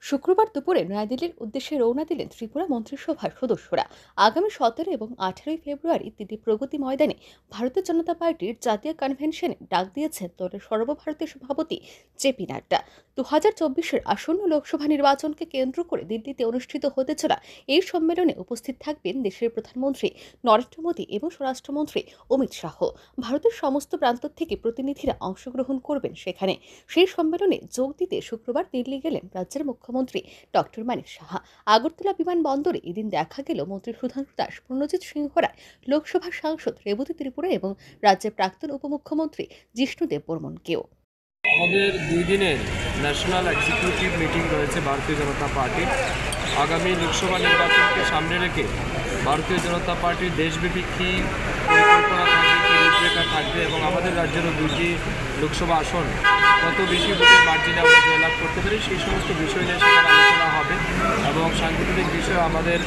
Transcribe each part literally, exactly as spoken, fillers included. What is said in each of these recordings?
শুক্রবার দুপুরে নয়াদিল্লির উদ্দেশ্যে রওনা দিলেন ত্রিপুরা মন্ত্রিসভার সদস্যরা। আগামী সতেরো এবং আঠারোই ফেব্রুয়ারি দিল্লি প্রগতি ময়দানে ভারতীয় জনতা পার্টির জাতীয় কনভেনশনে ডাক দিয়েছেন দলের সর্বভারতীয় সভাপতি জেপি নাড্ডা। দু হাজার চব্বিশের আসন্ন লোকসভা নির্বাচনকে কেন্দ্র করে দিল্লিতে অনুষ্ঠিত হতে চলা এই সম্মেলনে উপস্থিত থাকবেন দেশের প্রধানমন্ত্রী নরেন্দ্র মোদী এবং স্বরাষ্ট্রমন্ত্রী অমিত শাহ। ভারতের সমস্ত প্রান্ত থেকে প্রতিনিধিরা অংশগ্রহণ করবেন সেখানে। সেই সম্মেলনে যোগ দিতে শুক্রবার দিল্লি গেলেন রাজ্যের মুখ্যমন্ত্রী ডক্টর মানিক সাহা। আগরতলা বিমানবন্দরে এদিন দেখা গেল মন্ত্রী সুধাংশু দাস, প্রণজিৎ সিংহ রায়, লোকসভার সাংসদ রেবতী ত্রিপুরা এবং রাজ্যের প্রাক্তন উপমুখ্যমন্ত্রী জিষ্ণুদেব বর্মনকেও। আমাদের দুই দিনের ন্যাশনাল এক্সিকিউটিভ মিটিং রয়েছে ভারতীয় জনতা পার্টির। আগামী লোকসভা নির্বাচনকে সামনে রেখে ভারতীয় জনতা পার্টির দেশব্যাপী কী পরিকল্পনা থাকবে, কী রূপরেখা থাকবে এবং আমাদের রাজ্যেরও দুইটি লোকসভা আসন কত বেশি ভোটের মার্জিনে আমরা জয়লাভ করতে পারি, সেই সমস্ত বিষয় নিয়ে সেখানে আলোচনা হবে এবং সাংগঠনিক বিষয় আমাদের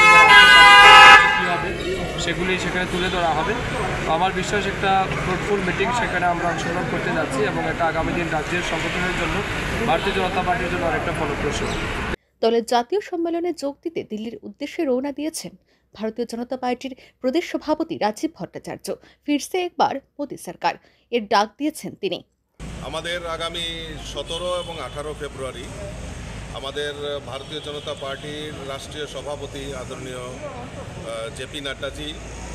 কী হবে সেগুলি সেখানে তুলে ধরা হবে। তো আমার বিশ্বাস একটা ফ্রুটফুল মিটিং সেখানে আমরা অংশগ্রহণ করতে যাচ্ছি এবং এটা আগামী দিন রাজ্যের সংগঠনের জন্য ভারতীয় জনতা পার্টির জন্য অনেকটা ফলপ্রসূ। দলের জাতীয় সম্মেলনে যোগ দিতে দিল্লির উদ্দেশ্যে রওনা দিয়েছেন ভারতীয় জনতা পার্টির প্রদেশ সভাপতি রাজীব ভট্টাচার্য। ফিরছে একবার মোদী সরকার, এর ডাক দিয়েছেন তিনি। আমাদের আগামী সতেরো এবং আঠারো ফেব্রুয়ারি আমাদের ভারতীয় জনতা পার্টির রাষ্ট্রীয় সভাপতি আদরণীয় জেপি নাড্ডাজি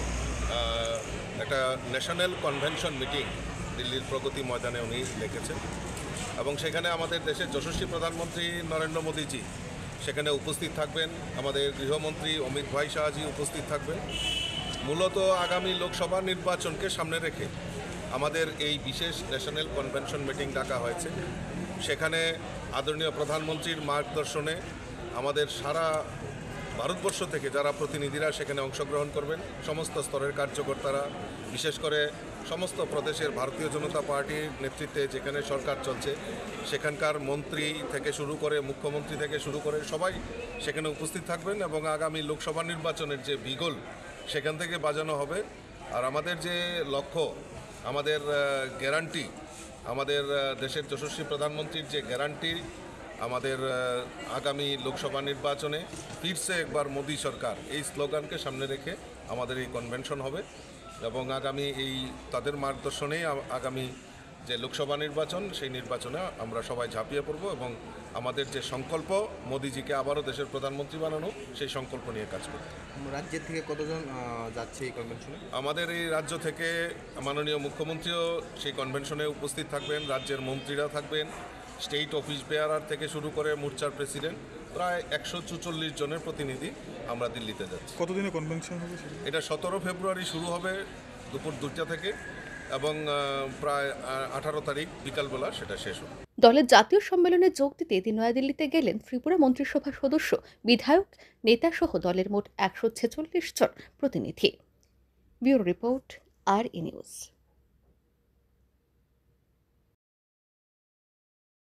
একটা ন্যাশনাল কনভেনশন মিটিং দিল্লির প্রগতি ময়দানে উনি ডেকেছেন এবং সেখানে আমাদের দেশের যশস্বী প্রধানমন্ত্রী নরেন্দ্র মোদীজি সেখানে উপস্থিত থাকবেন, আমাদের গৃহমন্ত্রী অমিত ভাই শাহজি উপস্থিত থাকবেন। মূলত আগামী লোকসভা নির্বাচনকে সামনে রেখে আমাদের এই বিশেষ ন্যাশনাল কনভেনশন মিটিং ডাকা হয়েছে। সেখানে আদরণীয় প্রধানমন্ত্রীর মার্গদর্শনে আমাদের সারা ভারতবর্ষ থেকে যারা প্রতিনিধিরা সেখানে অংশগ্রহণ করবেন, সমস্ত স্তরের কার্যকর্তারা, বিশেষ করে সমস্ত প্রদেশের ভারতীয় জনতা পার্টির নেতৃত্বে যেখানে সরকার চলছে সেখানকার মন্ত্রী থেকে শুরু করে মুখ্যমন্ত্রী থেকে শুরু করে সবাই সেখানে উপস্থিত থাকবেন এবং আগামী লোকসভা নির্বাচনের যে বিগল সেখান থেকে বাজানো হবে। আর আমাদের যে লক্ষ্য, আমাদের গ্যারান্টি, আমাদের দেশের যশস্বী প্রধানমন্ত্রীর যে গ্যারান্টি, আমাদের আগামী লোকসভা নির্বাচনে ফিরছে একবার মোদী সরকার, এই স্লোগানকে সামনে রেখে আমাদের এই কনভেনশন হবে এবং আগামী এই তাদের মার্গদর্শনেই আগামী যে লোকসভা নির্বাচন সেই নির্বাচনে আমরা সবাই ঝাঁপিয়ে পড়ব এবং আমাদের যে সংকল্প মোদিজিকে আবারও দেশের প্রধানমন্ত্রী বানানো, সেই সংকল্প নিয়ে কাজ করব। রাজ্যের থেকে কতজন যাচ্ছে এই কনভেনশনে? আমাদের এই রাজ্য থেকে মাননীয় মুখ্যমন্ত্রীও সেই কনভেনশনে উপস্থিত থাকবেন, রাজ্যের মন্ত্রীরা থাকবেন, স্টেট অফিস বেয়ারার থেকে শুরু করে মোর্চার প্রেসিডেন্ট, প্রায় একশো চুচল্লিশ জনের প্রতিনিধি আমরা দিল্লিতে যাচ্ছি। কতদিনের কনভেনশন হবে? এটা সতেরো ফেব্রুয়ারি শুরু হবে দুপুর দুইটা থেকে এবং প্রায় আঠারো তারিখ বিকালবেলা সেটা শেষ হবে। দলের জাতীয় সম্মেলনে যোগ দিতে এদিন নয়াদিল্লিতে গেলেন ত্রিপুরা মন্ত্রিসভার সদস্য, বিধায়ক, নেতা সহ দলের মোট একশো ছেচল্লিশ জন প্রতিনিধি। Bureau report, R E news.